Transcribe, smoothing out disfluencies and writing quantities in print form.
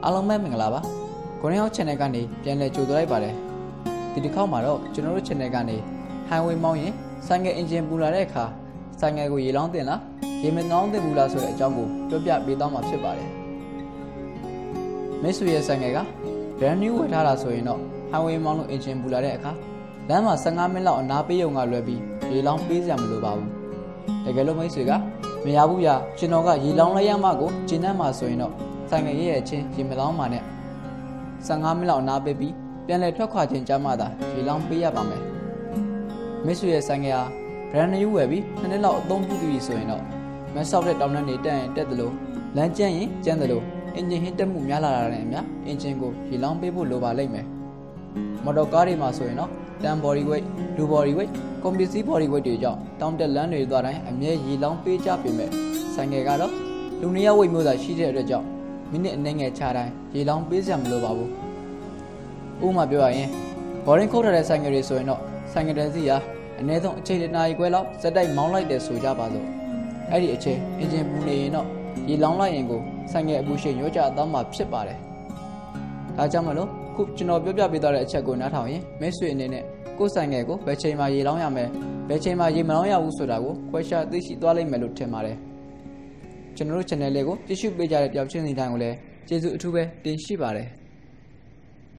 အားလုံးပဲမင်္ဂလာပါကိုရင်းအောင် channel ကနေပြန်လည်ကြိုဆိုလိုက်ပါတယ်ဒီတစ်ခေါက်မှာတော့ကျွန်တော်တို့ channel ကနေ highway မောင်းရင်ဆိုင်ငယ် engine ပူလာတဲ့အခါဆိုင်ငယ်ကိုရေလောင်းတင်လားရေမလောင်းတင်ဘူးလားဆိုတဲ့အကြောင်းကိုပြောပြပေးသွားမှာဖြစ်ပါတယ်မိတ်ဆွေရဲ့ဆိုင်ငယ်က brand new ဝယ်ထားတာဆိုရင်တော့ highway မောင်းလို့ engine ပူလာတဲ့အခါလမ်းမှာ15မိနစ်လောက်အနားပေးရုံကလွယ်ပြီးရေလောင်းပေးစရာမလိုပါဘူးတကယ်လို့မိတ်ဆွေကမရဘူးဗျာကျွန်တော်ကရေလောင်းလိုက်ရမှကိုကျင်းနှံ့မှာဆိုရင်တော့ဆိုင်ငယ်ရဲ့ချင်းရေမလောင်းမှာနဲ့15မိနစ်လောက်နားပေးပြီးပြန်လည်ထွက်ခွာခြင်းကြမှသာရေလောင်းပေးရပါမယ်မိတ်ဆွေရဲ့ဆိုင်ငယ်ဟာ brand new ဝယ်ပြီး2နှစ်လောက်အသုံးပြုပြီးဆိုရင်တော့မဆောက်တဲ့တောင်တန်းတွေတက်ရင်တက်တယ်လို့လမ်းကျန်းရင်ကျန်းတယ်လို့ engine ဟင်းတက်မှုများလာတာနဲ့အမျှ engine ကိုရေလောင်းပေးဖို့လိုပါလိမ့်မယ်မော်တော်ကားတွေမှာဆိုရင်တော့တန် body weight လူ body weight ကုန်ပစ္စည်း body weight တွေကြောင့်တောင်တက်လမ်းတွေသွားတိုင်းအမြဲရေလောင်းပေးကြပေမဲ့ဆိုင်ငယ်ကတော့လူနှစ်ယောက် weight မျိုးသာရှိတဲ့အတွက်ကြောင့်မိနစ်အနည်းငယ်ချတိုင်းရေလောင်းပေးစရာမလိုပါဘူးဥပမာပြောရရင် boring ခုတ်ထားတဲ့ဆိုင်ငယ်တွေဆိုရင်တော့ဆိုင်ငယ်တစ်စီးဟာအနည်းဆုံးအချိန်တစ်နာရီခွဲလောက်စက်တိုက်မောင်းလိုက်တယ်ဆိုကြပါစို့အဲ့ဒီအချိန် engine ပူနေရင်တော့ရေလောင်းလိုက်ရင်ကိုဆိုင်ငယ်အပူရှိန်ရောကြသွားမှာဖြစ်ပါတယ်ဒါကြောင့်မလို့ခုကျွန်တော်ပြောပြပေးသွားတဲ့အချက်ကိုနားထောင်ရင်မိတ်ဆွေအနေနဲ့ကိုယ်ဆိုင်ငယ်ကိုဘယ်ချိန်မှရေလောင်းရမယ်ဘယ်ချိန်မှရေမလောင်းရဘူးဆိုတာကိုခွဲခြားသိရှိသွားလိမ့်မယ်လို့ထင်ပါတယ်ကျွန်တော်တို့ channel လေးကိုကြည့်ရှုပေးကြတဲ့တယောက်ချင်းစီတိုင်းကိုလည်းကျေးဇူးအထူးပဲတင်ရှိပါတယ်